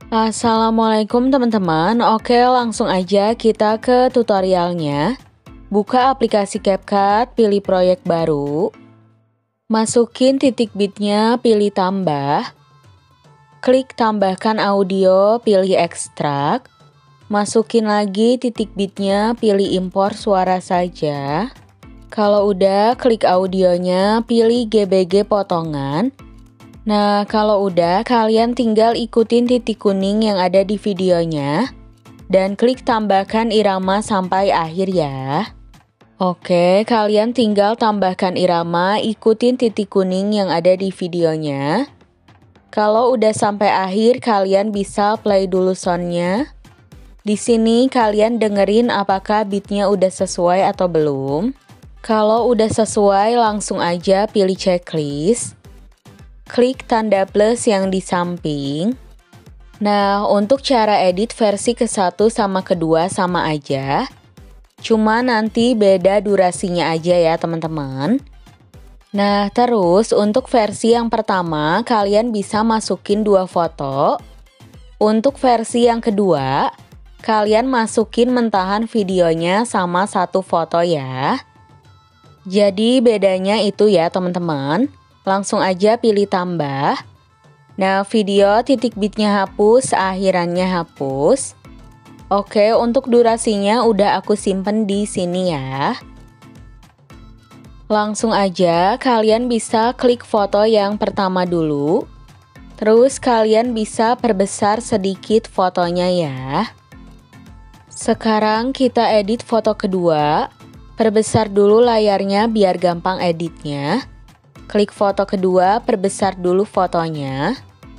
Assalamualaikum teman-teman. Oke, langsung aja kita ke tutorialnya. Buka aplikasi CapCut, pilih proyek baru. Masukin titik bitnya, pilih tambah. Klik tambahkan audio, pilih ekstrak. Masukin lagi titik bitnya, pilih impor suara saja. Kalau udah, klik audionya, pilih GBG potongan. Nah, kalau udah, kalian tinggal ikutin titik kuning yang ada di videonya dan klik tambahkan irama sampai akhir ya. Oke, kalian tinggal tambahkan irama, ikutin titik kuning yang ada di videonya. Kalau udah sampai akhir, kalian bisa play dulu soundnya. Di sini kalian dengerin apakah beatnya udah sesuai atau belum. Kalau udah sesuai, langsung aja pilih checklist. Klik tanda plus yang di samping. Nah, untuk cara edit versi ke-1 sama kedua sama aja. Cuma nanti beda durasinya aja ya teman-teman. Nah, terus untuk versi yang pertama, kalian bisa masukin 2 foto. Untuk versi yang kedua, kalian masukin mentahan videonya sama 1 foto ya. Jadi bedanya itu ya teman-teman. Langsung aja pilih tambah. Nah, video titik bitnya hapus, akhirannya hapus. Oke, untuk durasinya udah aku simpen di sini ya. Langsung aja kalian bisa klik foto yang pertama dulu. Terus kalian bisa perbesar sedikit fotonya ya. Sekarang kita edit foto kedua. Perbesar dulu layarnya biar gampang editnya. Klik foto kedua, perbesar dulu fotonya.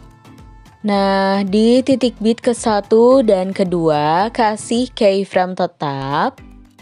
Nah, di titik bit ke-1 dan kedua, kasih keyframe tetap.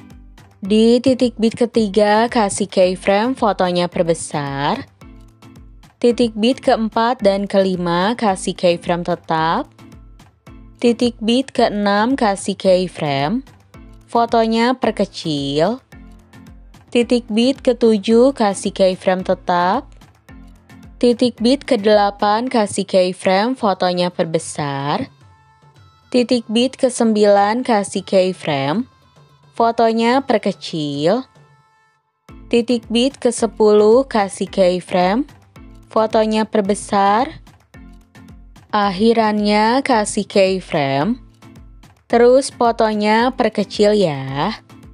Di titik bit ketiga, kasih keyframe, fotonya perbesar. Titik bit keempat dan kelima, kasih keyframe tetap. Titik bit ke-6, kasih keyframe, fotonya perkecil. Titik bit ke-7 kasih keyframe tetap. Titik bit ke-8 kasih keyframe, fotonya perbesar. Titik bit ke-9 kasih keyframe, fotonya perkecil. Titik bit ke-10 kasih keyframe, fotonya perbesar. Akhirannya kasih keyframe, terus fotonya perkecil ya.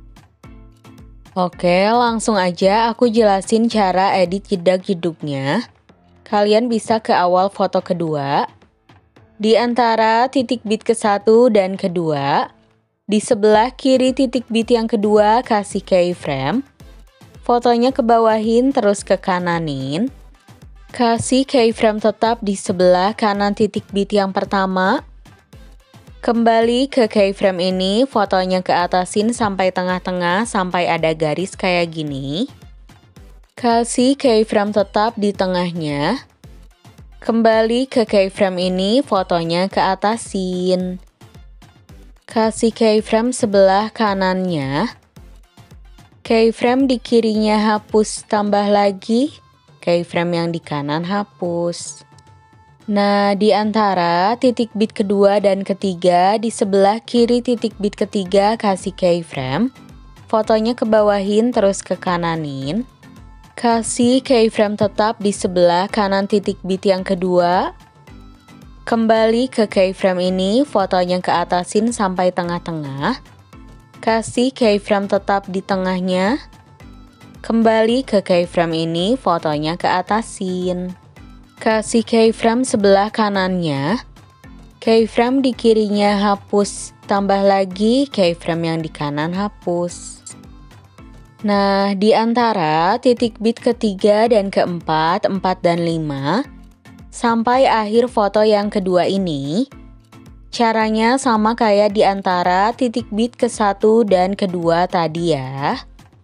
Oke, langsung aja aku jelasin cara edit jedak-jeduknya. Kalian bisa ke awal foto kedua. Di antara titik bit ke-1 dan kedua, di sebelah kiri titik bit yang kedua kasih keyframe. Fotonya ke bawahin terus ke kananin. Kasih keyframe tetap di sebelah kanan titik bit yang pertama. Kembali ke keyframe ini, fotonya ke atasin sampai tengah-tengah sampai ada garis kayak gini. Kasih keyframe tetap di tengahnya. Kembali ke keyframe ini, fotonya ke atasin. Kasih keyframe sebelah kanannya. Keyframe di kirinya hapus, tambah lagi. Keyframe yang di kanan hapus. Nah, di antara titik bit kedua dan ketiga, di sebelah kiri titik bit ketiga kasih keyframe. Fotonya ke bawahin terus ke kananin. Kasih keyframe tetap di sebelah kanan titik bit yang kedua. Kembali ke keyframe ini, fotonya ke atasin sampai tengah-tengah. Kasih keyframe tetap di tengahnya. Kembali ke keyframe ini, fotonya ke atasin. Kasih keyframe sebelah kanannya. Keyframe di kirinya hapus, tambah lagi keyframe yang di kanan hapus. Nah, di antara titik bit ketiga dan keempat, 4 dan 5, sampai akhir foto yang kedua ini, caranya sama kayak di antara titik bit ke-1 dan kedua tadi ya.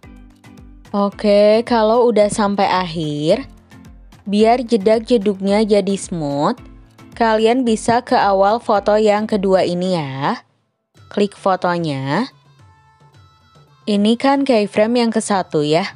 Oke, kalau udah sampai akhir, biar jedak-jeduknya jadi smooth, kalian bisa ke awal foto yang kedua ini ya. Klik fotonya. Ini kan keyframe yang ke-1 ya.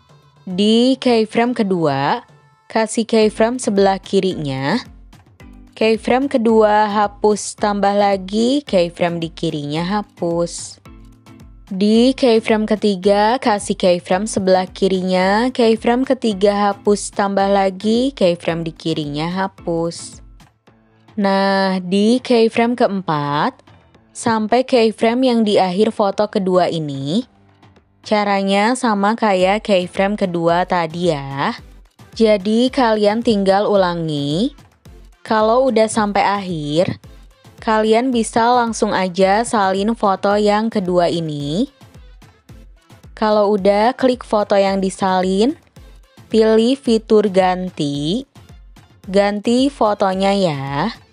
Di keyframe kedua, kasih keyframe sebelah kirinya. Keyframe kedua hapus, tambah lagi, keyframe di kirinya hapus. Di keyframe ketiga, kasih keyframe sebelah kirinya, keyframe ketiga hapus, tambah lagi, keyframe di kirinya hapus. Nah, di keyframe keempat, sampai keyframe yang di akhir foto kedua ini, caranya sama kayak keyframe kedua tadi ya. Jadi kalian tinggal ulangi. Kalau udah sampai akhir, kalian bisa langsung aja salin foto yang kedua ini. Kalau udah, klik foto yang disalin, pilih fitur ganti, ganti fotonya ya.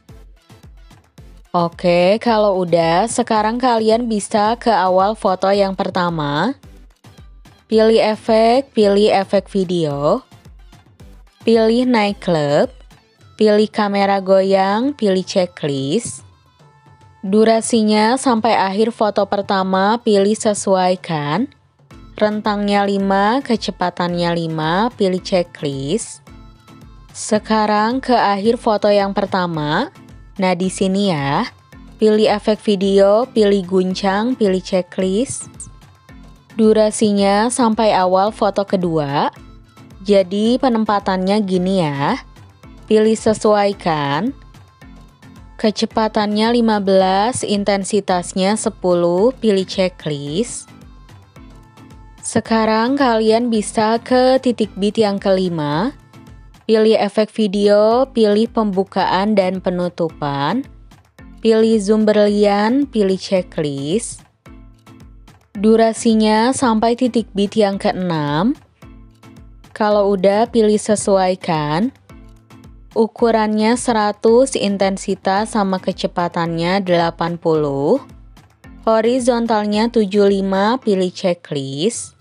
Oke, kalau udah, sekarang kalian bisa ke awal foto yang pertama. Pilih efek video, pilih nightclub, pilih kamera goyang, pilih checklist. Durasinya sampai akhir foto pertama, pilih sesuaikan. Rentangnya 5, kecepatannya 5, pilih checklist. Sekarang ke akhir foto yang pertama. Nah, di sini ya. Pilih efek video, pilih guncang, pilih checklist. Durasinya sampai awal foto kedua. Jadi penempatannya gini ya. Pilih sesuaikan. Kecepatannya 15, intensitasnya 10, pilih checklist. Sekarang kalian bisa ke titik bit yang kelima. Pilih efek video, pilih pembukaan dan penutupan. Pilih zoom berlian, pilih checklist. Durasinya sampai titik bit yang keenam. Kalau udah, pilih sesuaikan. Ukurannya 100, intensitas sama kecepatannya 80. Horizontalnya 75, pilih checklist.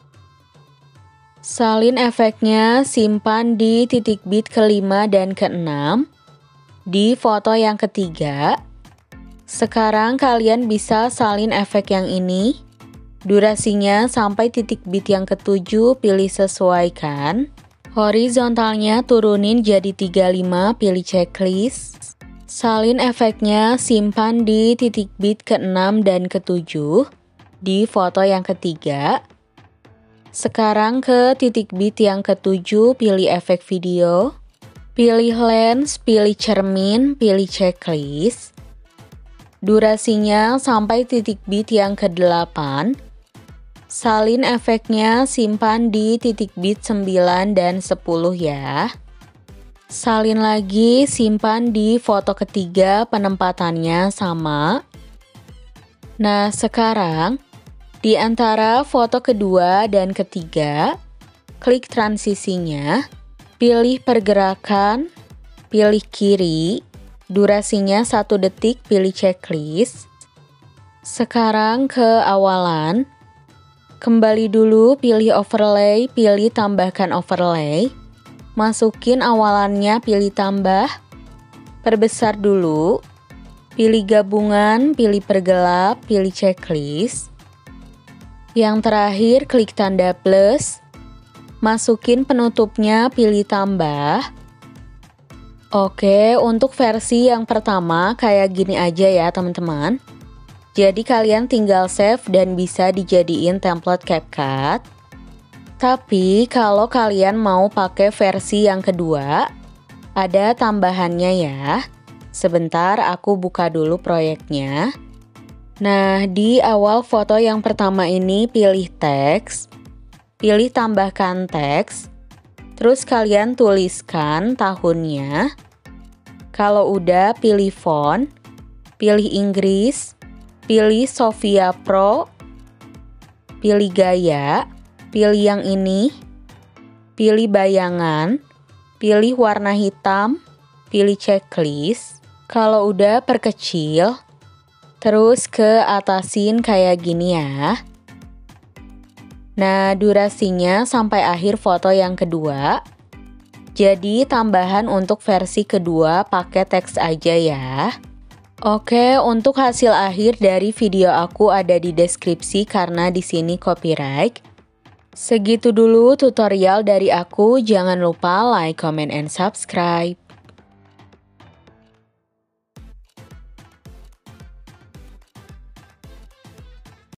Salin efeknya, simpan di titik bit kelima dan keenam. Di foto yang ketiga. Sekarang kalian bisa salin efek yang ini. Durasinya sampai titik bit yang ketujuh, pilih sesuaikan. Horizontalnya turunin jadi 35, pilih checklist. Salin efeknya, simpan di titik bit ke-6 dan ke-7 di foto yang ketiga. Sekarang ke titik bit yang ke-7, pilih efek video. Pilih lens, pilih cermin, pilih checklist. Durasinya sampai titik bit yang ke-8. Salin efeknya, simpan di titik bit 9 dan 10 ya. Salin lagi, simpan di foto ketiga, penempatannya sama. Nah, sekarang di antara foto kedua dan ketiga, klik transisinya, pilih pergerakan, pilih kiri, durasinya 1 detik, pilih checklist. Sekarang ke awalan. Kembali dulu, pilih overlay, pilih tambahkan overlay. Masukin awalannya, pilih tambah. Perbesar dulu. Pilih gabungan, pilih pergelap, pilih checklist. Yang terakhir, klik tanda plus. Masukin penutupnya, pilih tambah. Oke, untuk versi yang pertama kayak gini aja ya teman-teman. Jadi kalian tinggal save dan bisa dijadiin template CapCut. Tapi kalau kalian mau pakai versi yang kedua, ada tambahannya ya. Sebentar aku buka dulu proyeknya. Nah, di awal foto yang pertama ini pilih teks. Pilih tambahkan teks. Terus kalian tuliskan tahunnya. Kalau udah, pilih font. Pilih Inggris. Pilih Sofia Pro, pilih gaya, pilih yang ini, pilih bayangan, pilih warna hitam, pilih checklist. Kalau udah, perkecil, terus ke atasin kayak gini ya. Nah, durasinya sampai akhir foto yang kedua. Jadi tambahan untuk versi kedua pakai teks aja ya. Oke, untuk hasil akhir dari video aku ada di deskripsi karena di sini copyright. Segitu dulu tutorial dari aku, jangan lupa like, comment, and subscribe.